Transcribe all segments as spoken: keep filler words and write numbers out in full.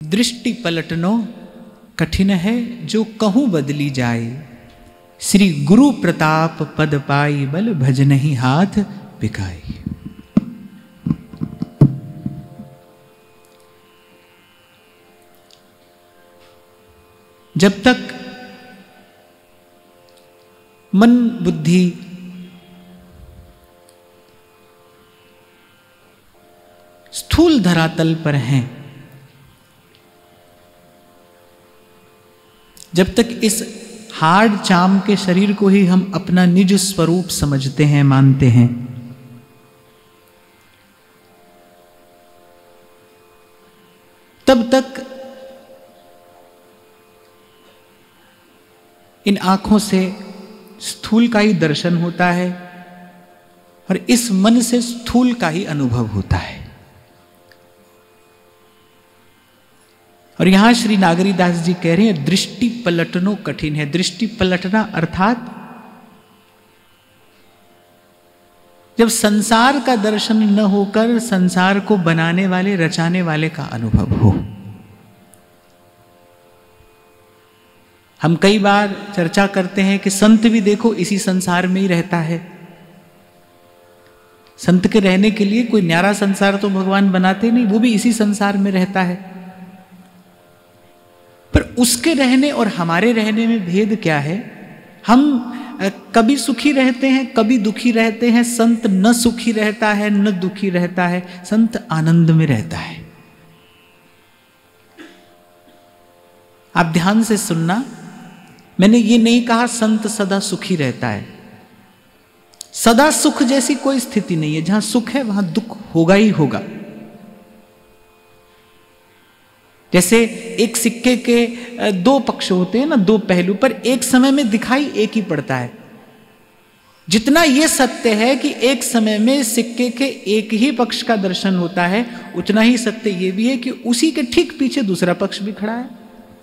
दृष्टि पलटनो कठिन है, जो कहूँ बदली जाए। श्री गुरु प्रताप पद पाई, बल भजनहि हाथ बिकाई। जब तक मन बुद्धि स्थूल धरातल पर हैं, जब तक इस हार्ड चाम के शरीर को ही हम अपना निज स्वरूप समझते हैं, मानते हैं, तब तक इन आंखों से स्थूल का ही दर्शन होता है और इस मन से स्थूल का ही अनुभव होता है। और यहां श्री नागरीदास जी कह रहे हैं दृष्टि पलटनो कठिन है। दृष्टि पलटना अर्थात जब संसार का दर्शन न होकर संसार को बनाने वाले, रचाने वाले का अनुभव हो। हम कई बार चर्चा करते हैं कि संत भी देखो इसी संसार में ही रहता है। संत के रहने के लिए कोई न्यारा संसार तो भगवान बनाते नहीं, वो भी इसी संसार में रहता है। पर उसके रहने और हमारे रहने में भेद क्या है? हम कभी सुखी रहते हैं, कभी दुखी रहते हैं। संत न सुखी रहता है, न दुखी रहता है, संत आनंद में रहता है। आप ध्यान से सुनना, मैंने ये नहीं कहा संत सदा सुखी रहता है। सदा सुख जैसी कोई स्थिति नहीं है। जहां सुख है वहां दुख होगा ही होगा। जैसे एक सिक्के के दो पक्ष होते हैं ना, दो पहलू, पर एक समय में दिखाई एक ही पड़ता है। जितना यह सत्य है कि एक समय में सिक्के के एक ही पक्ष का दर्शन होता है, उतना ही सत्य यह भी है कि उसी के ठीक पीछे दूसरा पक्ष भी खड़ा है।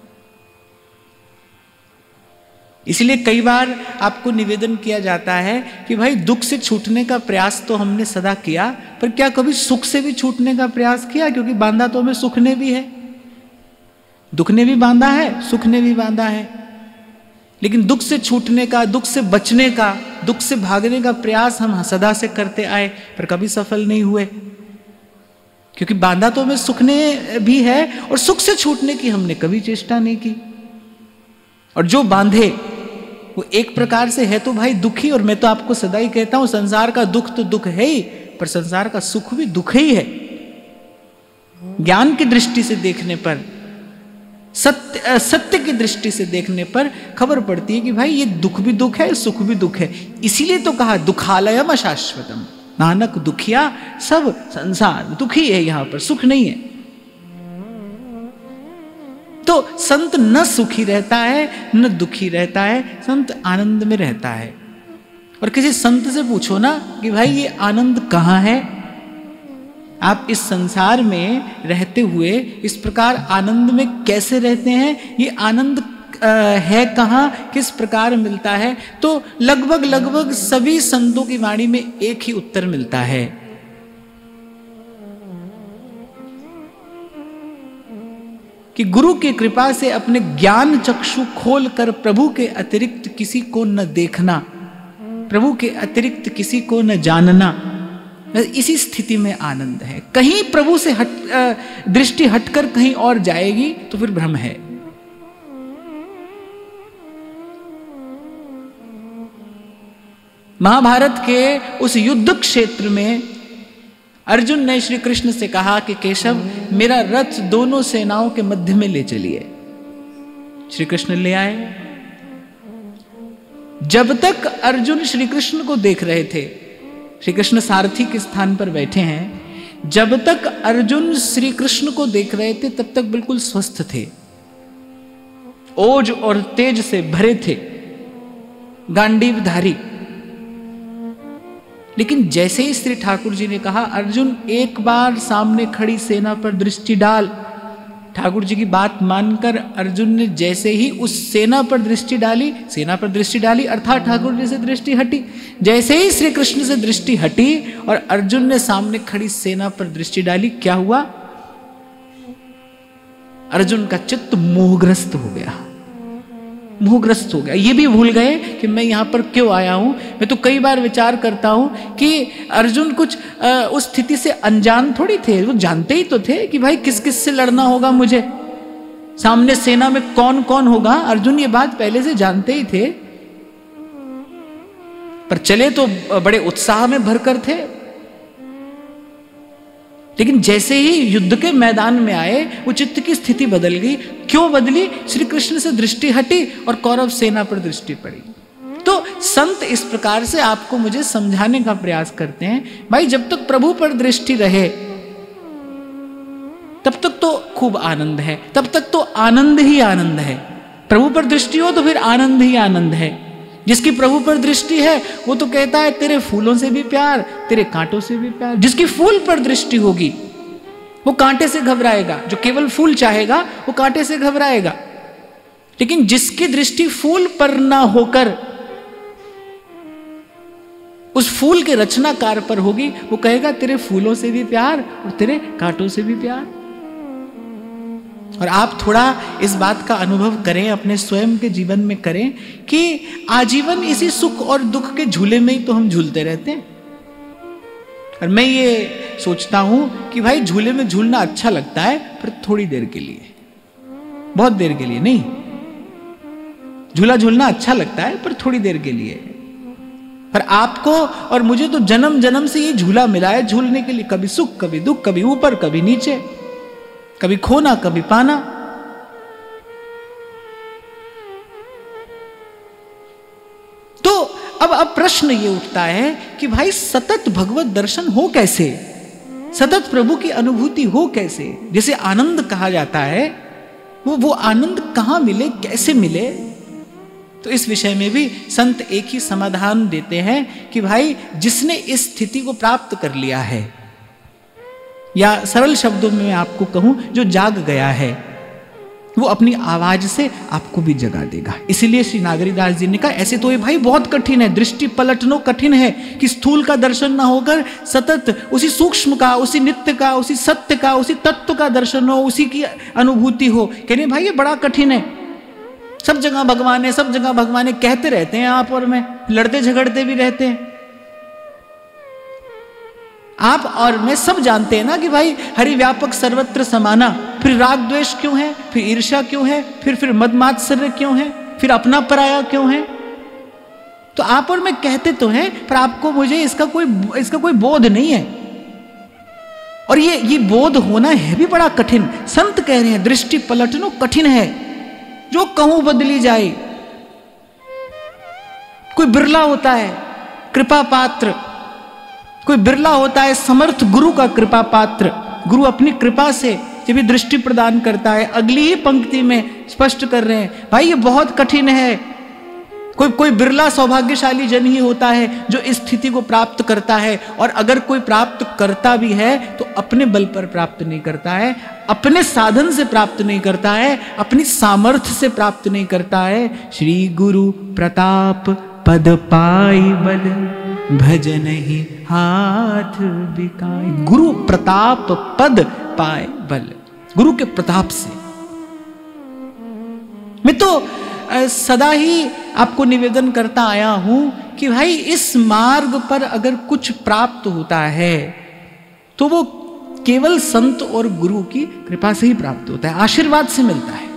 इसलिए कई बार आपको निवेदन किया जाता है कि भाई दुख से छूटने का प्रयास तो हमने सदा किया, पर क्या कभी सुख से भी छूटने का प्रयास किया? क्योंकि बांधा तो हमें सुख ने भी है, दुख ने भी बांधा है, सुख ने भी बांधा है। लेकिन दुख से छूटने का, दुख से बचने का, दुख से भागने का प्रयास हम सदा से करते आए, पर कभी सफल नहीं हुए। क्योंकि बांधा तो हमें सुख ने भी है और सुख से छूटने की हमने कभी चेष्टा नहीं की। और जो बांधे वो एक प्रकार से है तो भाई दुखी। और मैं तो आपको सदा ही कहता हूं, संसार का दुख तो दुख है ही, पर संसार का सुख भी दुख ही है। ज्ञान की दृष्टि से देखने पर, सत्य सत्य की दृष्टि से देखने पर खबर पड़ती है कि भाई ये दुख भी दुख है, सुख भी दुख है। इसीलिए तो कहा दुखालयम अशाश्वतम, नानक दुखिया सब संसार दुखी है, यहां पर सुख नहीं है। तो संत न सुखी रहता है न दुखी रहता है, संत आनंद में रहता है। और किसी संत से पूछो ना कि भाई ये आनंद कहाँ है? आप इस संसार में रहते हुए इस प्रकार आनंद में कैसे रहते हैं? ये आनंद है कहाँ, किस प्रकार मिलता है? तो लगभग लगभग सभी संतों की वाणी में एक ही उत्तर मिलता है, कि गुरु की कृपा से अपने ज्ञान चक्षु खोल कर प्रभु के अतिरिक्त किसी को न देखना, प्रभु के अतिरिक्त किसी को न जानना, इसी स्थिति में आनंद है। कहीं प्रभु से हट दृष्टि हटकर कहीं और जाएगी तो फिर भ्रम है। महाभारत के उस युद्ध क्षेत्र में अर्जुन ने श्री कृष्ण से कहा कि केशव, मेरा रथ दोनों सेनाओं के मध्य में ले चलिए। श्री कृष्ण ले आए। जब तक अर्जुन श्री कृष्ण को देख रहे थे, श्री कृष्ण सारथी के स्थान पर बैठे हैं, जब तक अर्जुन श्री कृष्ण को देख रहे थे तब तक बिल्कुल स्वस्थ थे, ओज और तेज से भरे थे, गांडीवधारी। लेकिन जैसे ही श्री ठाकुर जी ने कहा अर्जुन एक बार सामने खड़ी सेना पर दृष्टि डाल, ठाकुर जी की बात मानकर अर्जुन ने जैसे ही उस सेना पर दृष्टि डाली, सेना पर दृष्टि डाली अर्थात ठाकुर जी से दृष्टि हटी। जैसे ही श्री कृष्ण से दृष्टि हटी और अर्जुन ने सामने खड़ी सेना पर दृष्टि डाली, क्या हुआ? अर्जुन का चित्त मोहग्रस्त हो गया, मोहग्रस्त हो गया। ये भी भूल गए कि मैं यहाँ पर क्यों आया हूँ। मैं तो कई बार विचार करता हूँ कि अर्जुन कुछ आ, उस स्थिति से अनजान थोड़ी थे, वो जानते ही तो थे कि भाई किस किस से लड़ना होगा, मुझे सामने सेना में कौन कौन होगा। अर्जुन ये बात पहले से जानते ही थे, पर चले तो बड़े उत्साह में भरकर थे। लेकिन जैसे ही युद्ध के मैदान में आए वो चित्त की स्थिति बदल गई। क्यों बदली? श्री कृष्ण से दृष्टि हटी और कौरव सेना पर दृष्टि पड़ी। तो संत इस प्रकार से आपको मुझे समझाने का प्रयास करते हैं, भाई जब तक प्रभु पर दृष्टि रहे तब तक तो खूब आनंद है, तब तक तो आनंद ही आनंद है। प्रभु पर दृष्टि हो तो फिर आनंद ही आनंद है। जिसकी प्रभु पर दृष्टि है वो तो कहता है तेरे फूलों से भी प्यार, तेरे कांटों से भी प्यार। जिसकी फूल पर दृष्टि होगी वो कांटे से घबराएगा, जो केवल फूल चाहेगा वो कांटे से घबराएगा। लेकिन जिसकी दृष्टि फूल पर ना होकर उस फूल के रचनाकार पर होगी, वो कहेगा तेरे फूलों से भी प्यार और तेरे कांटों से भी प्यार। और आप थोड़ा इस बात का अनुभव करें, अपने स्वयं के जीवन में करें कि आजीवन इसी सुख और दुख के झूले में ही तो हम झूलते रहते हैं। और मैं ये सोचता हूं कि भाई झूले में झूलना अच्छा लगता है, पर थोड़ी देर के लिए, बहुत देर के लिए नहीं। झूला झूलना अच्छा लगता है पर थोड़ी देर के लिए। पर आपको और मुझे तो जन्म जन्म से ये झूला मिला है झूलने के लिए, कभी सुख कभी दुख, कभी ऊपर कभी नीचे, कभी खोना कभी पाना। तो अब अब प्रश्न ये उठता है कि भाई सतत भगवत दर्शन हो कैसे, सतत प्रभु की अनुभूति हो कैसे, जिसे आनंद कहा जाता है, वो वो आनंद कहां मिले, कैसे मिले। तो इस विषय में भी संत एक ही समाधान देते हैं कि भाई जिसने इस स्थिति को प्राप्त कर लिया है, या सरल शब्दों में मैं आपको कहूं जो जाग गया है, वो अपनी आवाज से आपको भी जगा देगा। इसीलिए श्री नागरीदास जी ने कहा ऐसे तो ये भाई बहुत कठिन है, दृष्टि पलटनो कठिन है कि स्थूल का दर्शन ना होकर सतत उसी सूक्ष्म का, उसी नित्य का, उसी सत्य का, उसी तत्व का दर्शन हो, उसी की अनुभूति हो। कहने भाई ये बड़ा कठिन है, सब जगह भगवान है, सब जगह भगवान है कहते रहते हैं आप और मैं, लड़ते झगड़ते भी रहते हैं। आप और मैं सब जानते हैं ना कि भाई हरि व्यापक सर्वत्र समाना, फिर राग द्वेष क्यों है, फिर ईर्ष्या क्यों है, फिर फिर मद मात्सर्य क्यों है, फिर अपना पराया क्यों है। तो आप और मैं कहते तो हैं, पर आपको मुझे इसका कोई इसका कोई बोध नहीं है। और ये ये बोध होना है भी बड़ा कठिन। संत कह रहे हैं दृष्टि पलटनो कठिन है, जो कहूं बदली जाए। कोई बिरला होता है कृपा पात्र, कोई बिरला होता है समर्थ गुरु का कृपा पात्र। गुरु अपनी कृपा से जब भी दृष्टि प्रदान करता है, अगली ही पंक्ति में स्पष्ट कर रहे हैं भाई ये बहुत कठिन है। कोई कोई बिरला सौभाग्यशाली जन ही होता है जो इस स्थिति को प्राप्त करता है। और अगर कोई प्राप्त करता भी है तो अपने बल पर प्राप्त नहीं करता है, अपने साधन से प्राप्त नहीं करता है, अपनी सामर्थ्य से प्राप्त नहीं करता है। श्री गुरु प्रताप पद पाई बल भजन ही हाथ बिकाई। गुरु प्रताप पद पाए बल, गुरु के प्रताप से। मैं तो सदा ही आपको निवेदन करता आया हूं कि भाई इस मार्ग पर अगर कुछ प्राप्त होता है तो वो केवल संत और गुरु की कृपा से ही प्राप्त होता है, आशीर्वाद से मिलता है।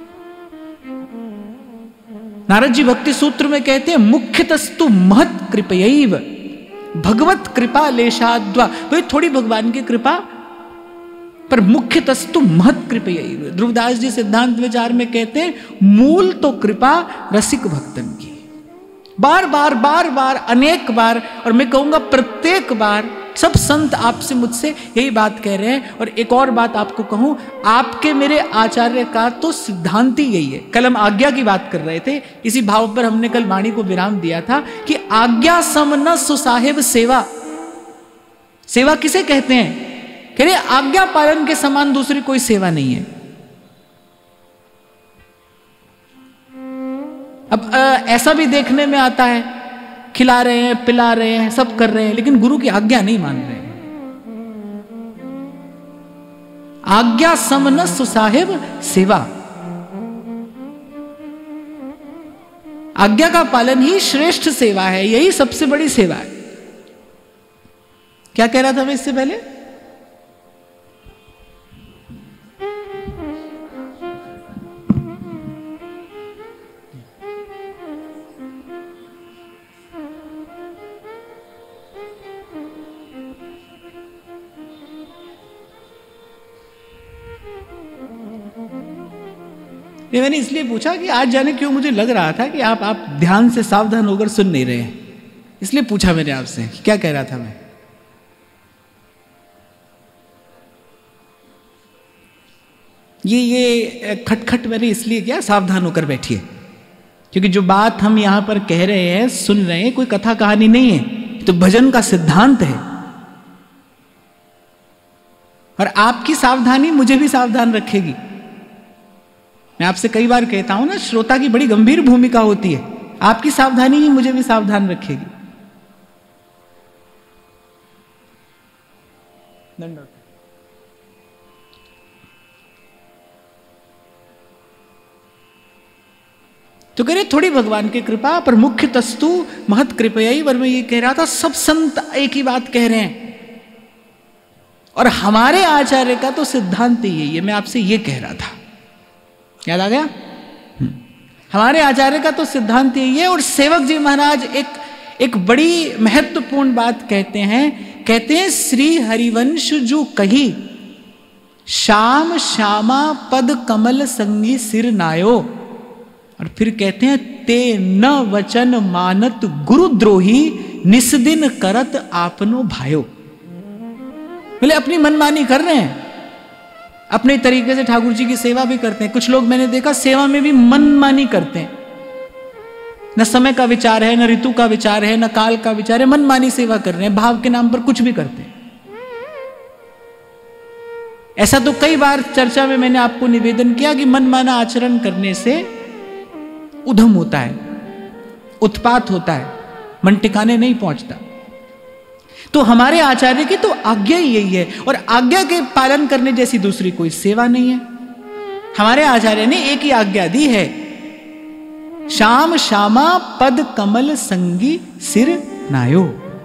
नारद जी भक्ति सूत्र में कहते हैं मुख्यतस्तु महत् कृपयैव भगवत कृपा लेशाद्वा। भाई थोड़ी भगवान की कृपा, पर मुख्यतस्तु महत् कृपयैव। ध्रुवदास जी सिद्धांत विचार में कहते हैं मूल तो कृपा रसिक भक्तन की। बार बार बार बार अनेक बार, और मैं कहूंगा प्रत्येक बार सब संत आपसे मुझसे यही बात कह रहे हैं। और एक और बात आपको कहूं, आपके मेरे आचार्य का तो सिद्धांत ही यही है। कल हम आज्ञा की बात कर रहे थे, इसी भाव पर हमने कल वाणी को विराम दिया था कि आज्ञा समन सुसाहिब सेवा। सेवा किसे कहते हैं? कह रहे आज्ञा पालन के समान दूसरी कोई सेवा नहीं है। अब आ, ऐसा भी देखने में आता है, खिला रहे हैं, पिला रहे हैं, सब कर रहे हैं, लेकिन गुरु की आज्ञा नहीं मान रहे हैं। आज्ञा समन सुसाहिब सेवा। आज्ञा का पालन ही श्रेष्ठ सेवा है, यही सबसे बड़ी सेवा है। क्या कह रहा था मैं इससे पहले? नहीं, मैंने इसलिए पूछा कि आज जाने क्यों मुझे लग रहा था कि आप आप ध्यान से सावधान होकर सुन नहीं रहे हैं, इसलिए पूछा मैंने आपसे कि क्या कह रहा था मैं। ये ये खटखट मैंने इसलिए किया, सावधान होकर बैठिए, क्योंकि जो बात हम यहां पर कह रहे हैं, सुन रहे हैं, कोई कथा कहानी नहीं है, तो भजन का सिद्धांत है। और आपकी सावधानी मुझे भी सावधान रखेगी। मैं आपसे कई बार कहता हूं ना, श्रोता की बड़ी गंभीर भूमिका होती है, आपकी सावधानी ही मुझे भी सावधान रखेगी। तो कह रहे थोड़ी भगवान की कृपा, पर मुख्य तस्तु महत कृपयाई। वर मैं ये कह रहा था, सब संत एक ही बात कह रहे हैं, और हमारे आचार्य का तो सिद्धांत ही है, ये मैं आपसे ये कह रहा था। याद आ गया? हमारे आचार्य का तो सिद्धांत यही है। और सेवक जी महाराज एक एक बड़ी महत्वपूर्ण बात कहते हैं, कहते हैं श्री हरिवंश जो कही, श्याम श्यामा पद कमल संगी सिर नायो। और फिर कहते हैं ते न वचन मानत गुरुद्रोही, निस्दिन करत आपनो भायो। बोले अपनी मनमानी कर रहे हैं, अपने तरीके से ठाकुर जी की सेवा भी करते हैं। कुछ लोग मैंने देखा सेवा में भी मनमानी करते हैं, न समय का विचार है, न ऋतु का विचार है, न काल का विचार है, मनमानी सेवा कर रहे हैं, भाव के नाम पर कुछ भी करते हैं। ऐसा तो कई बार चर्चा में मैंने आपको निवेदन किया कि मनमाना आचरण करने से उधम होता है, उत्पात होता है, मन टिकाने नहीं पहुंचता। तो हमारे आचार्य की तो आज्ञा ही यही है, और आज्ञा के पालन करने जैसी दूसरी कोई सेवा नहीं है। हमारे आचार्य ने एक ही आज्ञा दी है, श्याम श्यामा पद कमल संगी सिर नायो।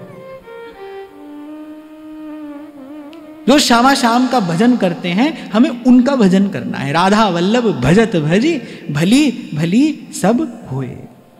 जो श्यामा श्याम का भजन करते हैं, हमें उनका भजन करना है। राधा वल्लभ भजत भजी, भली भली सब होए।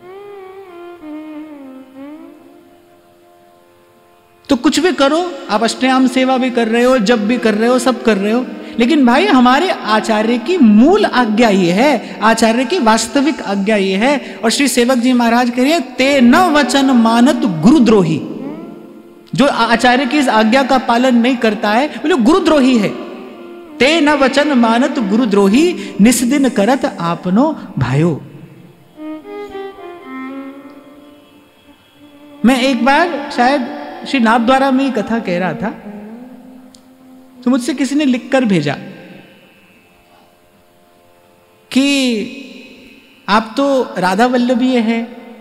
तो कुछ भी करो, आप अष्टयाम सेवा भी कर रहे हो, जब भी कर रहे हो, सब कर रहे हो, लेकिन भाई हमारे आचार्य की मूल आज्ञा ये है, आचार्य की वास्तविक आज्ञा ये है। और श्री सेवक जी महाराज कह रहे हैं, ते न वचन मानत गुरुद्रोही। जो आचार्य की इस आज्ञा का पालन नहीं करता है, बोले गुरुद्रोही है। ते न वचन मानत गुरुद्रोही, निस्दिन करत आपनो भायो। मैं एक बार शायद श्री नाथ द्वारा में कथा कह रहा था, तो मुझसे किसी ने लिखकर भेजा कि आप तो राधा वल्लभीय हैं,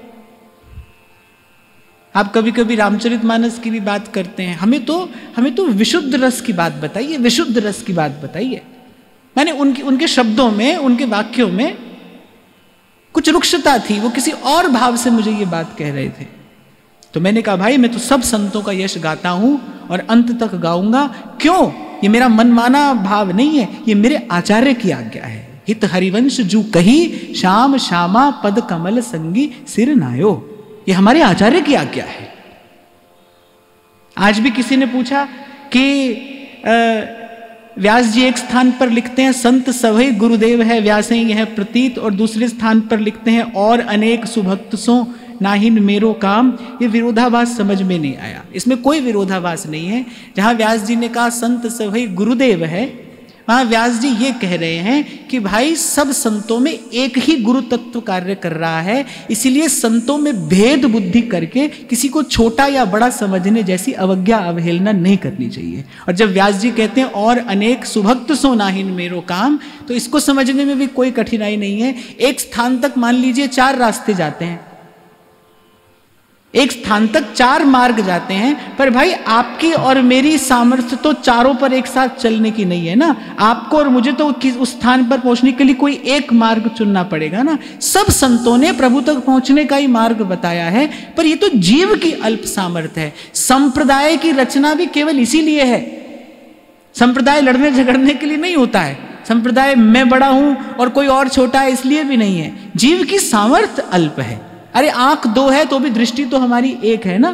आप कभी कभी रामचरितमानस की भी बात करते हैं, हमें तो हमें तो विशुद्ध रस की बात बताइए, विशुद्ध रस की बात बताइए। मैंने उनकी उनके शब्दों में, उनके वाक्यों में कुछ रुक्षता थी, वो किसी और भाव से मुझे ये बात कह रहे थे। तो मैंने कहा भाई मैं तो सब संतों का यश गाता हूं और अंत तक गाऊंगा, क्यों? ये मेरा मनमाना भाव नहीं है, ये मेरे आचार्य की आज्ञा है। हित हरिवंश जू कही, श्याम श्यामा पद कमल संगी सिर नायो। ये हमारे आचार्य की आज्ञा है। आज भी किसी ने पूछा कि आ, व्यास जी एक स्थान पर लिखते हैं संत सभई गुरुदेव है व्यासे यह प्रतीत, और दूसरे स्थान पर लिखते हैं और अनेक सुभक्त सो नाहिन मेरो काम। ये विरोधाभास समझ में नहीं आया। इसमें कोई विरोधाभास नहीं है। जहां व्यास जी ने कहा संत सभई गुरुदेव है, वहां व्यास जी ये कह रहे हैं कि भाई सब संतों में एक ही गुरु तत्व कार्य कर रहा है, इसीलिए संतों में भेद बुद्धि करके किसी को छोटा या बड़ा समझने जैसी अवज्ञा अवहेलना नहीं करनी चाहिए। और जब व्यास जी कहते हैं और अनेक सुभक्त सो नाहिन मेरो काम, तो इसको समझने में भी कोई कठिनाई नहीं है। एक स्थान तक मान लीजिए चार रास्ते जाते हैं, एक स्थान तक चार मार्ग जाते हैं, पर भाई आपकी और मेरी सामर्थ्य तो चारों पर एक साथ चलने की नहीं है ना। आपको और मुझे तो उस स्थान पर पहुंचने के लिए कोई एक मार्ग चुनना पड़ेगा ना। सब संतों ने प्रभु तक पहुंचने का ही मार्ग बताया है, पर यह तो जीव की अल्प सामर्थ्य है। संप्रदाय की रचना भी केवल इसीलिए है। संप्रदाय लड़ने झगड़ने के लिए नहीं होता है। संप्रदाय मैं बड़ा हूं और कोई और छोटा है इसलिए भी नहीं है। जीव की सामर्थ्य अल्प है। अरे आंख दो है तो भी दृष्टि तो हमारी एक है ना।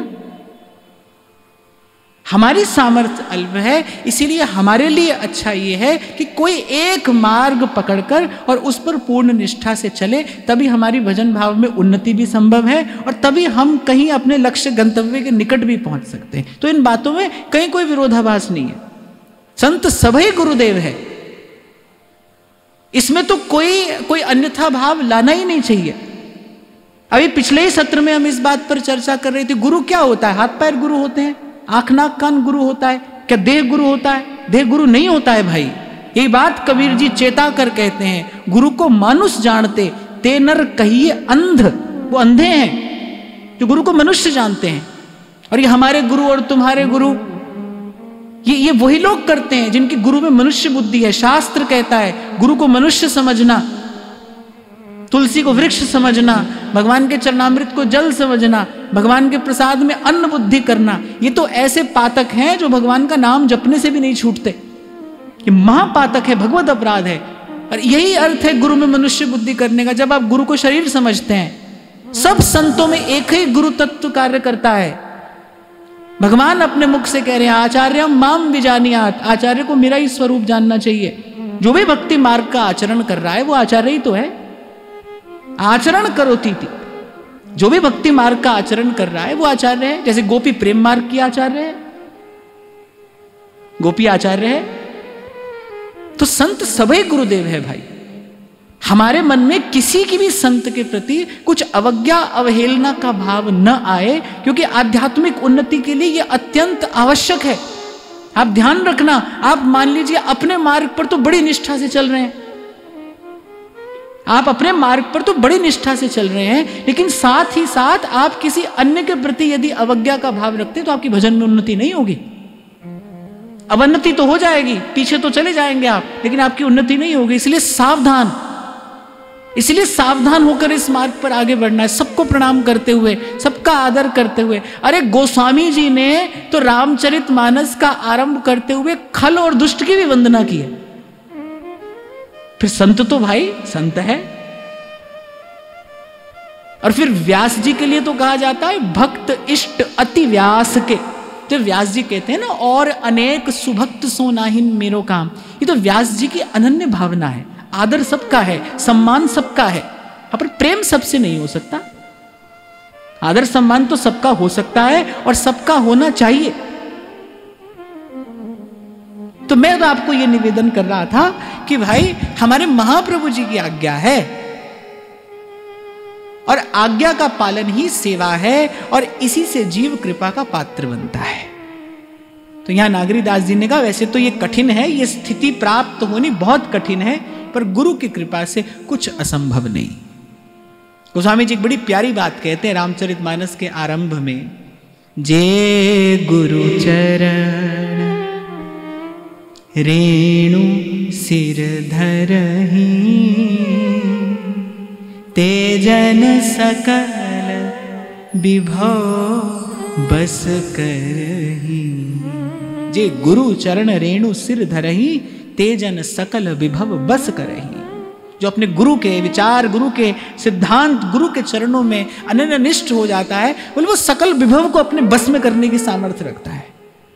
हमारी सामर्थ्य अल्प है, इसीलिए हमारे लिए अच्छा ये है कि कोई एक मार्ग पकड़कर और उस पर पूर्ण निष्ठा से चले, तभी हमारी भजन भाव में उन्नति भी संभव है और तभी हम कहीं अपने लक्ष्य गंतव्य के निकट भी पहुंच सकते हैं। तो इन बातों में कहीं कोई विरोधाभास नहीं है। संत सभी गुरुदेव है, इसमें तो कोई कोई अन्यथा भाव लाना ही नहीं चाहिए। अभी पिछले ही सत्र में हम इस बात पर चर्चा कर रहे थे, गुरु क्या होता है? हाथ पैर गुरु होते हैं? आंख नाक कान गुरु होता है? क्या देह गुरु होता है? देह गुरु नहीं होता है भाई। यही बात कबीर जी चेता कर कहते हैं, गुरु को मानुष जानते ते नर कहिए अंध। वो अंधे हैं जो गुरु को मनुष्य जानते हैं। और ये हमारे गुरु और तुम्हारे गुरु, ये ये वही लोग करते हैं जिनकी गुरु में मनुष्य बुद्धि है। शास्त्र कहता है गुरु को मनुष्य समझना, तुलसी को वृक्ष समझना, भगवान के चरणामृत को जल समझना, भगवान के प्रसाद में अन्न बुद्धि करना। ये तो ऐसे पातक हैं जो भगवान का नाम जपने से भी नहीं छूटते। ये महापातक है, भगवत अपराध है। और यही अर्थ है गुरु में मनुष्य बुद्धि करने का। जब आप गुरु को शरीर समझते हैं, सब संतों में एक ही गुरु तत्व कार्य करता है। भगवान अपने मुख से कह रहे हैं आचार्य माम विजानियात, आचार्य को मेरा ही स्वरूप जानना चाहिए। जो भी भक्ति मार्ग का आचरण कर रहा है वो आचार्य ही तो है। आचरण करोति थी, जो भी भक्ति मार्ग का आचरण कर रहा है वो आचार्य है। जैसे गोपी प्रेम मार्ग की आचार्य है, गोपी आचार्य है, तो संत सभी गुरुदेव है भाई। हमारे मन में किसी की भी संत के प्रति कुछ अवज्ञा अवहेलना का भाव न आए, क्योंकि आध्यात्मिक उन्नति के लिए यह अत्यंत आवश्यक है। आप ध्यान रखना, आप मान लीजिए अपने मार्ग पर तो बड़ी निष्ठा से चल रहे हैं, आप अपने मार्ग पर तो बड़ी निष्ठा से चल रहे हैं, लेकिन साथ ही साथ आप किसी अन्य के प्रति यदि अवज्ञा का भाव रखते हैं तो आपकी भजन में उन्नति नहीं होगी। अवन्नति तो हो जाएगी, पीछे तो चले जाएंगे आप, लेकिन आपकी उन्नति नहीं होगी। इसलिए सावधान, इसलिए सावधान होकर इस मार्ग पर आगे बढ़ना है, सबको प्रणाम करते हुए, सबका आदर करते हुए। अरे गोस्वामी जी ने तो रामचरितमानस का आरंभ करते हुए खल और दुष्ट की भी वंदना की है। फिर संत तो भाई संत है। और फिर व्यास जी के लिए तो कहा जाता है भक्त इष्ट अति व्यास के। तो व्यास जी कहते हैं ना, और अनेक सुभक्त सो नाहिन मेरो काम। ये तो व्यास जी की अनन्य भावना है। आदर सबका है, सम्मान सबका है, पर प्रेम सबसे नहीं हो सकता। आदर सम्मान तो सबका हो सकता है और सबका होना चाहिए। तो मैं तो आपको यह निवेदन कर रहा था कि भाई हमारे महाप्रभु जी की आज्ञा है और आज्ञा का पालन ही सेवा है और इसी से जीव कृपा का पात्र बनता है। तो यहां नागरीदास जी ने कहा वैसे तो ये कठिन है, ये स्थिति प्राप्त होनी बहुत कठिन है, पर गुरु की कृपा से कुछ असंभव नहीं। गोस्वामी जी एक बड़ी प्यारी बात कहते हैं रामचरितमानस के आरंभ में, जे गुरु चरण रेणु सिर धरहि तेजन सकल विभव बस करहि। जे गुरु चरण रेणु सिर धरहि तेजन सकल विभव बस करहि। जो अपने गुरु के विचार, गुरु के सिद्धांत, गुरु के चरणों में अनन्यनिष्ठ हो जाता है, बोले वो सकल विभव को अपने बस में करने की सामर्थ्य रखता है।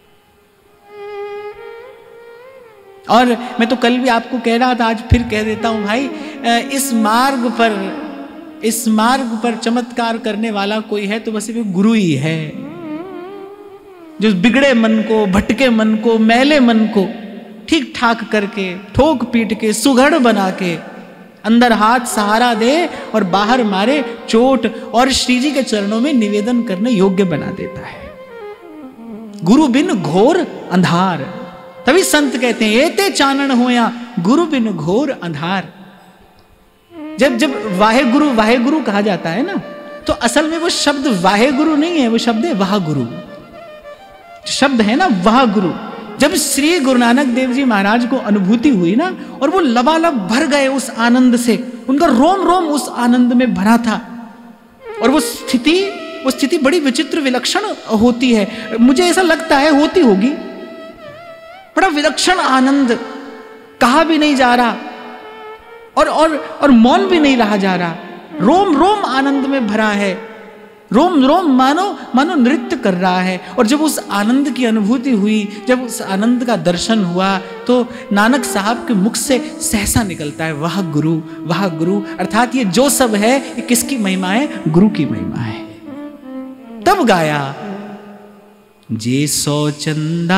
और मैं तो कल भी आपको कह रहा था, आज फिर कह देता हूं भाई, इस मार्ग पर इस मार्ग पर चमत्कार करने वाला कोई है तो बस एक गुरु ही है, जो बिगड़े मन को, भटके मन को, मैले मन को ठीक ठाक करके, ठोक पीट के, सुघड़ बना के, अंदर हाथ सहारा दे और बाहर मारे चोट, और श्री जी के चरणों में निवेदन करने योग्य बना देता है। गुरु बिन घोर अंधार, तभी संत कहते हैं एते चानन होया गुरु बिन घोर अंधार। जब जब वाहे गुरु वाहे गुरु कहा जाता है ना, तो असल में वो शब्द वाहे गुरु नहीं है, वो शब्द है वाह गुरु। शब्द है ना वाह गुरु। जब श्री गुरु नानक देव जी महाराज को अनुभूति हुई ना, और वो लबालब भर गए उस आनंद से, उनका रोम रोम उस आनंद में भरा था। और वो स्थिति वो स्थिति बड़ी विचित्र विलक्षण होती है, मुझे ऐसा लगता है होती होगी। बड़ा विलक्षण आनंद, कहा भी नहीं जा रहा और और और मौन भी नहीं रहा जा रहा, रोम रोम आनंद में भरा है, रोम रोम मानो मानो नृत्य कर रहा है। और जब उस आनंद की अनुभूति हुई, जब उस आनंद का दर्शन हुआ, तो नानक साहब के मुख से सहसा निकलता है वाह गुरु वाह गुरु। अर्थात ये जो सब है ये किसकी महिमा है? गुरु की महिमा है। तब गाया जे सौ चंदा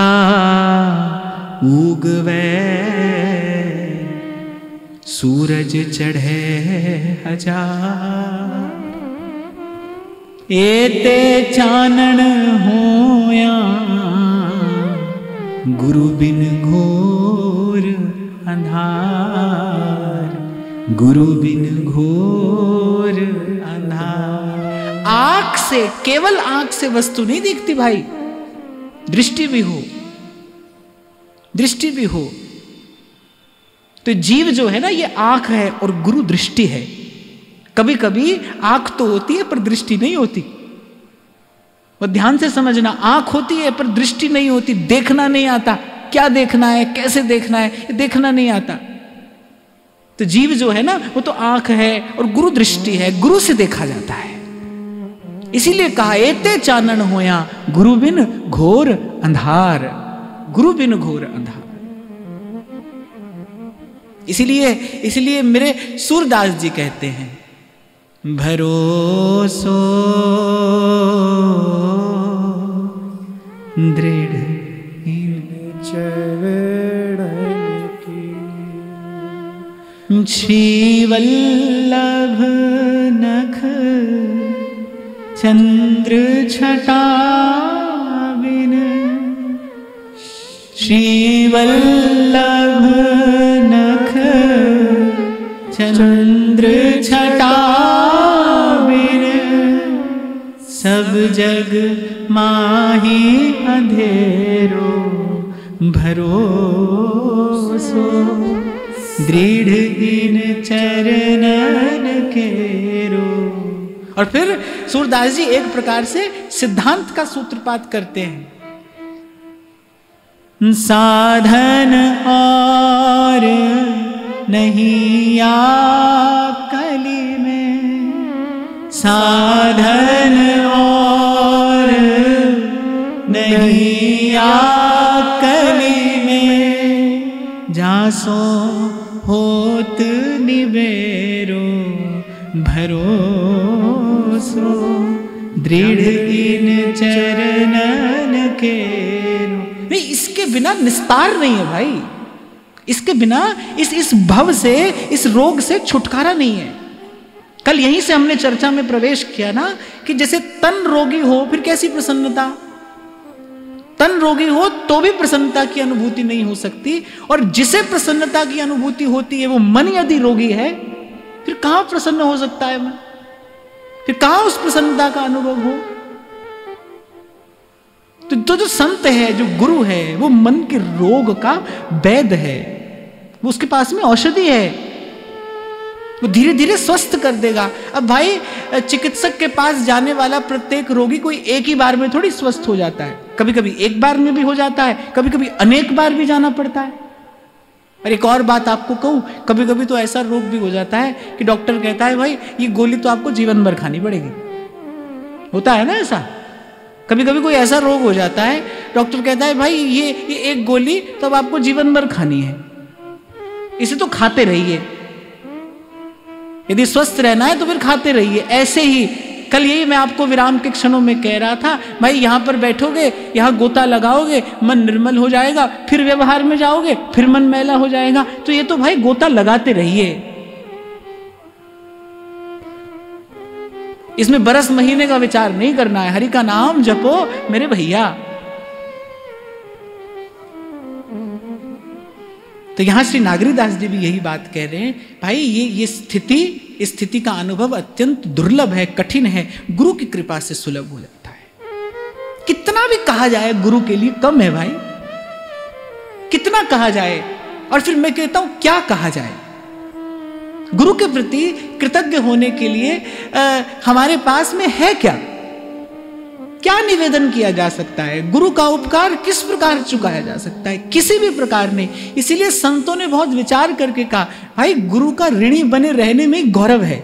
उगवे सूरज चढ़े हजार, एते चानन होया गुरु बिन घोर अंधार, गुरु बिन घोर अंधार। आंख से, केवल आंख से वस्तु नहीं दिखती भाई, दृष्टि भी हो, दृष्टि भी हो। तो जीव जो है ना ये आंख है और गुरु दृष्टि है। कभी कभी आंख तो होती है पर दृष्टि नहीं होती, वो ध्यान से समझना। आंख होती है पर दृष्टि नहीं होती, देखना नहीं आता, क्या देखना है, कैसे देखना है, ये देखना नहीं आता। तो जीव जो है ना वो तो आंख है और गुरु दृष्टि है, गुरु से देखा जाता है। इसीलिए कहा एते चानन होया गुरु बिन घोर अंधार, गुरु बिन घोर अंधार। इसीलिए इसीलिए मेरे सूरदास जी कहते हैं भरोसो दृढ़ चरण की, श्री वल्लभ नख चंद्र छटा बिन, श्री वल्लभ नख चंद्र छटा बिन, सब जग माही अंधेरो भरोसो दृढ़ दिन चरणन केरो। और फिर सूरदास जी एक प्रकार से सिद्धांत का सूत्रपात करते हैं। साधन और नहीं आकली में, साधन और नहीं आकली में, जासो होत निबेरो भरोसो दृढ़ इन चरणन केरो। नहीं, इसके बिना निस्तार नहीं है भाई, इसके बिना इस इस भव से, इस रोग से छुटकारा नहीं है। कल यहीं से हमने चर्चा में प्रवेश किया ना कि जैसे तन रोगी हो फिर कैसी प्रसन्नता, तन रोगी हो तो भी प्रसन्नता की अनुभूति नहीं हो सकती, और जिसे प्रसन्नता की अनुभूति होती है वो मन यदि रोगी है फिर कहां प्रसन्न हो सकता है मन, फिर कहां उस प्रसन्नता का अनुभव हो। तो, तो जो संत है, जो गुरु है, वो मन के रोग का वैद्य है, वो उसके पास में औषधि है, वो धीरे धीरे स्वस्थ कर देगा। अब भाई चिकित्सक के पास जाने वाला प्रत्येक रोगी कोई एक ही बार में थोड़ी स्वस्थ हो जाता है, कभी कभी एक बार में भी हो जाता है, कभी कभी अनेक बार भी जाना पड़ता है। और एक और बात आपको कहूं, कभी कभी तो ऐसा रोग भी हो जाता है कि डॉक्टर कहता है भाई ये गोली तो आपको जीवन भर खानी पड़ेगी, होता है ना ऐसा। कभी कभी कोई ऐसा रोग हो जाता है, डॉक्टर कहता है भाई ये ये एक गोली तो अब आपको जीवन भर खानी है, इसे तो खाते रहिए, यदि स्वस्थ रहना है तो फिर खाते रहिए। ऐसे ही कल यही मैं आपको विराम के क्षणों में कह रहा था, भाई यहां पर बैठोगे, यहां गोता लगाओगे, मन निर्मल हो जाएगा, फिर व्यवहार में जाओगे, फिर मन मैला हो जाएगा। तो ये तो भाई गोता लगाते रहिए, इसमें बरस महीने का विचार नहीं करना है। हरि का नाम जपो मेरे भैया। तो यहां श्री नागरीदास जी भी यही बात कह रहे हैं, भाई ये ये स्थिति स्थिति का अनुभव अत्यंत दुर्लभ है, कठिन है, गुरु की कृपा से सुलभ हो जाता है। कितना भी कहा जाए गुरु के लिए कम है भाई, कितना कहा जाए। और फिर मैं कहता हूं क्या कहा जाए, गुरु के प्रति कृतज्ञ होने के लिए आ, हमारे पास में है क्या, क्या निवेदन किया जा सकता है? गुरु का उपकार किस प्रकार चुकाया जा सकता है? किसी भी प्रकार नहीं। इसीलिए संतों ने बहुत विचार करके कहा, भाई गुरु का ऋणी बने रहने में गौरव है।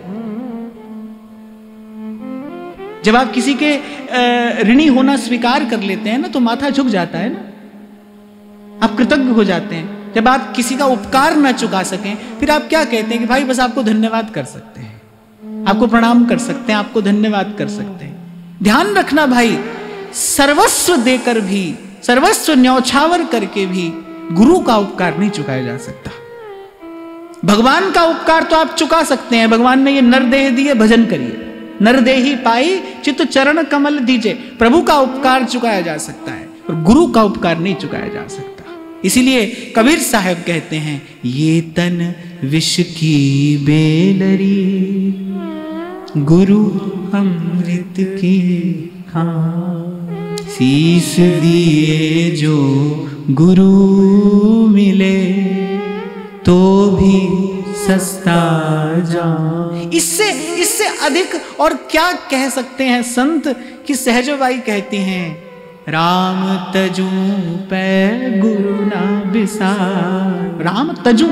जब आप किसी के ऋणी होना स्वीकार कर लेते हैं ना, तो माथा झुक जाता है ना, आप कृतज्ञ हो जाते हैं। जब आप किसी का उपकार ना चुका सकें, फिर आप क्या कहते हैं कि भाई बस आपको धन्यवाद कर सकते हैं, आपको प्रणाम कर सकते हैं, आपको धन्यवाद कर सकते हैं। ध्यान रखना भाई, सर्वस्व देकर भी, सर्वस्व न्यौछावर करके भी गुरु का उपकार नहीं चुकाया जा सकता। भगवान का उपकार तो आप चुका सकते हैं, भगवान ने ये नरदेह दिए, भजन करिए, नरदेही पाई चित्त चरण कमल दीजे। प्रभु का उपकार चुकाया जा सकता है, और गुरु का उपकार नहीं चुकाया जा सकता। इसीलिए कबीर साहब कहते हैं, ये तन विष की बेलरी, गुरु अमृत की खां। शीस दिए जो गुरु मिले, तो भी सस्ता जान। इससे इससे अधिक और क्या कह सकते हैं संत कि सहजबाई कहती हैं, राम तजू पै गुरु ना बिसार। राम तजू,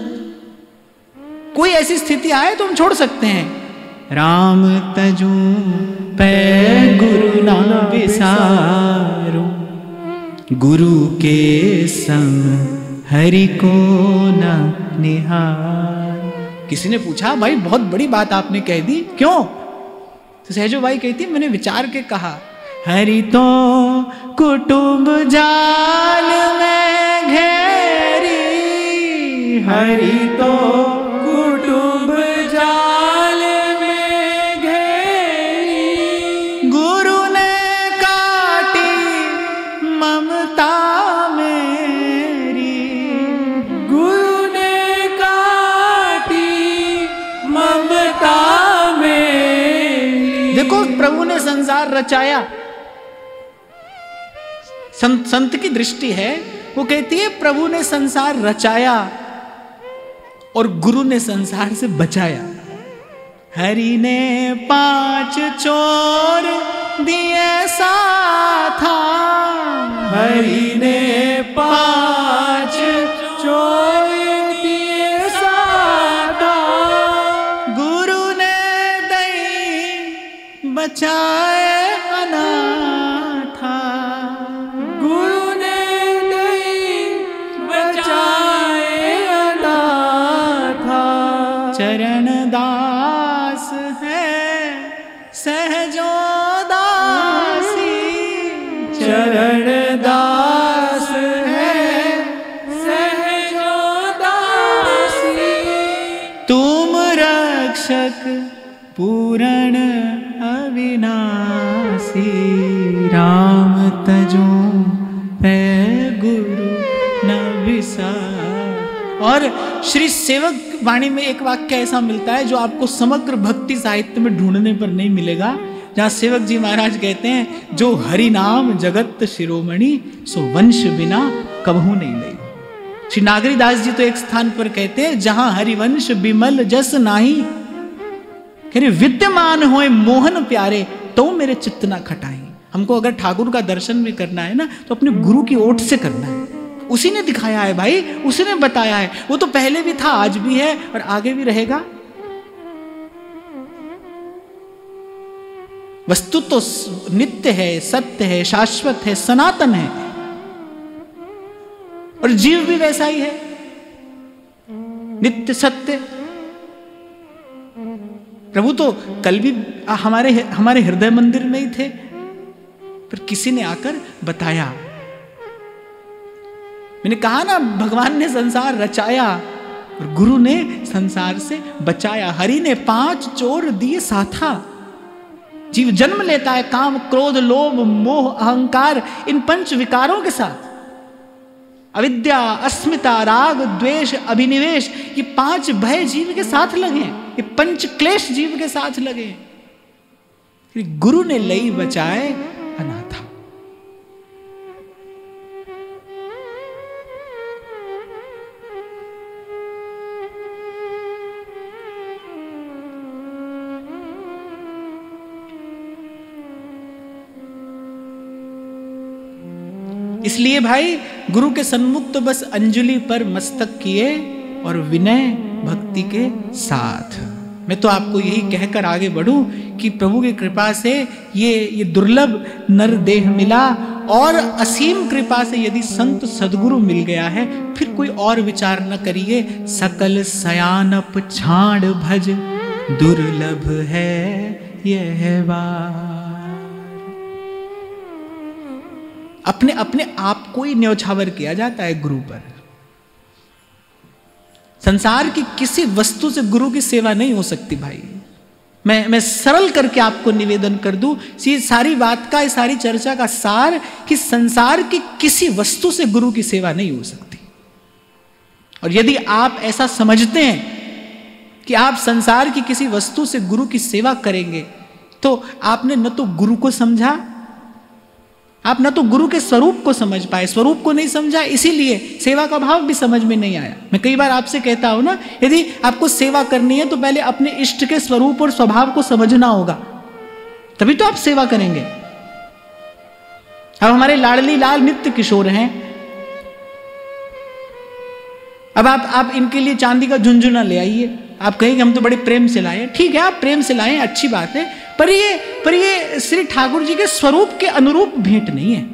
कोई ऐसी स्थिति आए तो हम छोड़ सकते हैं, राम तजू पै गुरु ना बिसारो, गुरु के संग हरि को न निहार। किसी ने पूछा, भाई बहुत बड़ी बात आपने कह दी, क्यों? तो सहजो भाई कहती, मैंने विचार के कहा, हरि तो कुटुंब जाल में घेरी, हरि तो कुटुंब जाल में घेरी, गुरु ने काटी ममता मेरी, गुरु ने काटी ममता मेरी। देखो प्रभु ने संसार रचाया, संत संत की दृष्टि है, वो कहती है प्रभु ने संसार रचाया और गुरु ने संसार से बचाया। हरि ने पांच चोर दिए साथा, हरि ने पांच चोर दिए साथा, गुरु ने दई बचाए अनाथा, गुरु ने दई बचाए अनाथा। चरण दास है सहजो दासी, चरण दास है सहजो दासी, तुम रक्षक पूर्ण अविनाशी, राम तजो पै गुरु न बिसार। और श्री सेवक वाणी में एक वाक्य ऐसा मिलता है जो आपको समग्र भक्ति साहित्य में ढूंढने पर नहीं मिलेगा, जहां सेवक जी महाराज कहते हैं, जो हरि नाम जगत शिरोमणि, सो वंश बिना कबहू नहीं लई। श्री नागरीदास जी तो एक स्थान पर कहते हैं, जहां हरिवंश बिमल जस नाही, कह रहे विद्यमान होए मोहन प्यारे, तो मेरे चित्त ना खटाई। हमको अगर ठाकुर का दर्शन भी करना है ना, तो अपने गुरु की ओट से करना है। उसी ने दिखाया है भाई, उसी ने बताया है। वो तो पहले भी था, आज भी है और आगे भी रहेगा। वस्तु तो नित्य है, सत्य है, शाश्वत है, सनातन है, और जीव भी वैसा ही है, नित्य सत्य। प्रभु तो कल भी हमारे हमारे हृदय मंदिर में ही थे, पर किसी ने आकर बताया। मैंने कहा ना, भगवान ने संसार रचाया और गुरु ने संसार से बचाया। हरि ने पांच चोर दिए साथा। जीव जन्म लेता है काम, क्रोध, लोभ, मोह, अहंकार, इन पंच विकारों के साथ। अविद्या, अस्मिता, राग, द्वेष, अभिनिवेश, ये पांच भय जीव के साथ लगे, ये पंच क्लेश जीव के साथ लगे। गुरु ने लई बचाए अनाथा। इसलिए भाई गुरु के सन्मुख तो बस अंजलि पर मस्तक किए और विनय भक्ति के साथ। मैं तो आपको यही कहकर आगे बढ़ूं कि प्रभु की कृपा से ये ये दुर्लभ नर देह मिला, और असीम कृपा से यदि संत सदगुरु मिल गया है, फिर कोई और विचार न करिए। सकल सयानप छाड़ भज दुर्लभ है यह बार। अपने अपने आप को ही न्यौछावर किया जाता है गुरु पर। संसार की किसी वस्तु से गुरु की सेवा नहीं हो सकती भाई। मैं मैं सरल करके आपको निवेदन कर दूं, ये सारी बात का, ये सारी चर्चा का सार कि संसार की किसी वस्तु से गुरु की सेवा नहीं हो सकती। और यदि आप ऐसा समझते हैं कि आप संसार की किसी वस्तु से गुरु की सेवा करेंगे, तो आपने न तो गुरु को समझा, आप न तो गुरु के स्वरूप को समझ पाए, स्वरूप को नहीं समझा, इसीलिए सेवा का भाव भी समझ में नहीं आया। मैं कई बार आपसे कहता हूं ना, यदि आपको सेवा करनी है तो पहले अपने इष्ट के स्वरूप और स्वभाव को समझना होगा, तभी तो आप सेवा करेंगे। अब हमारे लाडली लाल नित्य किशोर हैं, अब आप आप इनके लिए चांदी का झुंझुना ले आइए। आप कहेंगे हम तो बड़े प्रेम से लाए, ठीक है, आप प्रेम से लाए, अच्छी बात है, पर ये पर ये श्री ठाकुर जी के स्वरूप के अनुरूप भेंट नहीं है।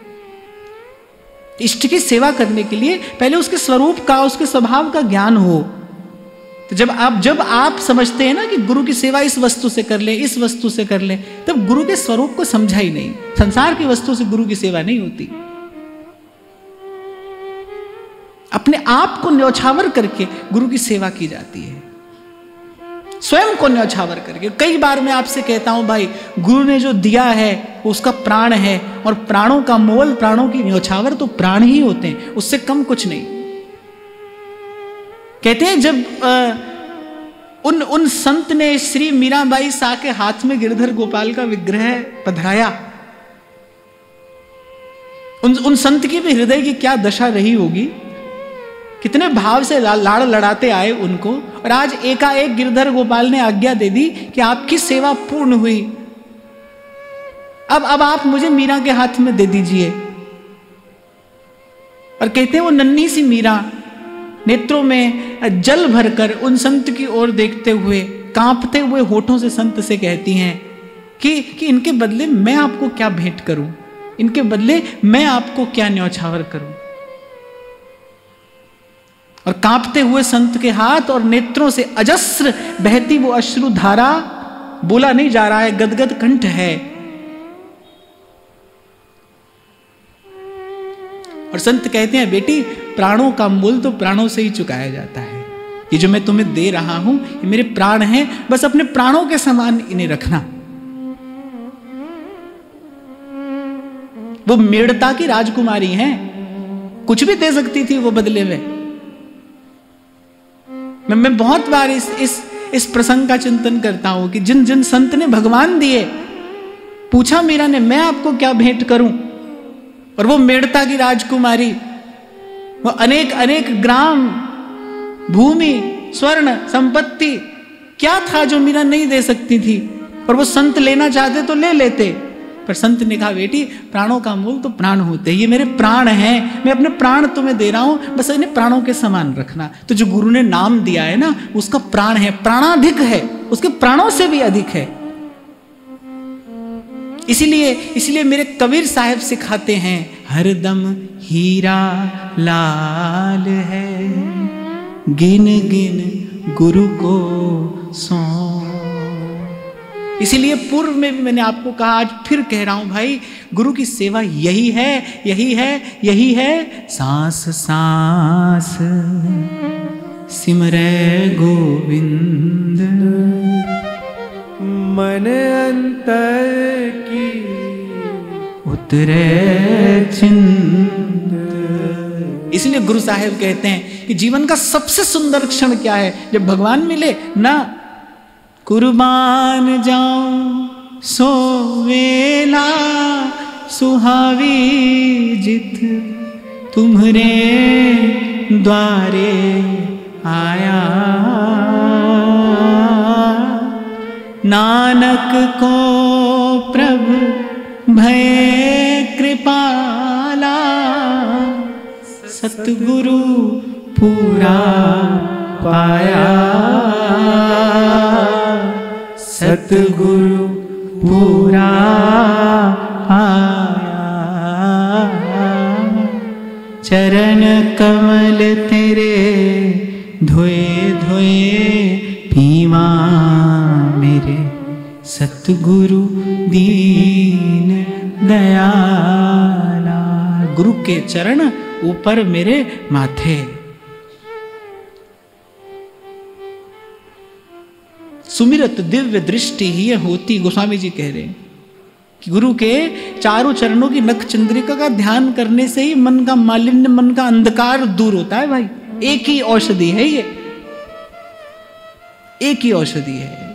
इष्ट की सेवा करने के लिए पहले उसके स्वरूप का, उसके स्वभाव का ज्ञान हो। तो जब आप जब आप समझते हैं ना कि गुरु की सेवा इस वस्तु से कर ले, इस वस्तु से कर ले, तब गुरु के स्वरूप को समझा ही नहीं। संसार की वस्तु से गुरु की सेवा नहीं होती। अपने आप को न्यौछावर करके गुरु की सेवा की जाती है, स्वयं को न्यौछावर करके। कई बार मैं आपसे कहता हूं भाई, गुरु ने जो दिया है उसका प्राण है, और प्राणों का मोल, प्राणों की न्यौछावर तो प्राण ही होते हैं, उससे कम कुछ नहीं। कहते हैं जब आ, उन उन संत ने श्री मीराबाई सा के हाथ में गिरधर गोपाल का विग्रह पधराया, उन उन संत की भी हृदय की क्या दशा रही होगी, कितने भाव से ला, लाड़ लड़ाते आए उनको, और आज एकाएक गिरधर गोपाल ने आज्ञा दे दी कि आपकी सेवा पूर्ण हुई, अब अब आप मुझे मीरा के हाथ में दे दीजिए। और कहते हैं वो नन्ही सी मीरा नेत्रों में जल भरकर उन संत की ओर देखते हुए, कांपते हुए होठों से संत से कहती हैं कि, कि इनके बदले मैं आपको क्या भेंट करूं, इनके बदले मैं आपको क्या न्यौछावर करूं। और कांपते हुए संत के हाथ और नेत्रों से अजस्र बहती वो अश्रु धारा, बोला नहीं जा रहा है, गदगद कंठ है। और संत कहते हैं बेटी, प्राणों का मूल तो प्राणों से ही चुकाया जाता है। ये जो मैं तुम्हें दे रहा हूं, ये मेरे प्राण हैं, बस अपने प्राणों के समान इन्हें रखना। वो मेड़ता की राजकुमारी हैं, कुछ भी दे सकती थी वो बदले में। मैं मैं बहुत बार इस इस इस प्रसंग का चिंतन करता हूं कि जिन जिन संत ने भगवान दिए, पूछा मीरा ने मैं आपको क्या भेंट करूं, और वो मेड़ता की राजकुमारी, वो अनेक अनेक ग्राम, भूमि, स्वर्ण, संपत्ति, क्या था जो मीरा नहीं दे सकती थी। और वो संत लेना चाहते तो ले लेते, पर संत ने कहा बेटी, प्राणों का मूल तो प्राण होते हैं, ये मेरे प्राण हैं, मैं अपने प्राण तुम्हें दे रहा हूं, बस इन्हें प्राणों के समान रखना। तो जो गुरु ने नाम दिया है ना, उसका प्राण है, प्राणाधिक है, उसके प्राणों से भी अधिक है। इसीलिए इसीलिए मेरे कबीर साहब सिखाते हैं, हरदम हीरा लाल है, गिन गिन गुरु को सौ। इसीलिए पूर्व में भी मैंने आपको कहा, आज फिर कह रहा हूं भाई, गुरु की सेवा यही है, यही है, यही है। सांस सांस सिमरै गोविंद, मन अंतर की उतरे चिंत, इसलिए गुरु साहिब कहते हैं कि जीवन का सबसे सुंदर क्षण क्या है? जब भगवान मिले ना। कुर्बान जाऊं सो वेला सुहावी जित तुम्हारे द्वारे आया। नानक को प्रभु भय कृपाला सतगुरु पूरा पाया। सतगुरु पूरा पाया। चरण कमल तेरे धोए धोए पीवा मेरे सतगुरु दीन दयाला। गुरु के चरण ऊपर मेरे माथे। सुमिरत दिव्य दृष्टि ही होती, गोस्वामी जी कह रहे हैं कि गुरु के चारों चरणों की नख चंद्रिका का ध्यान करने से ही मन का मालिन्य, मन का अंधकार दूर होता है भाई। एक ही औषधि है ये, एक ही औषधि है।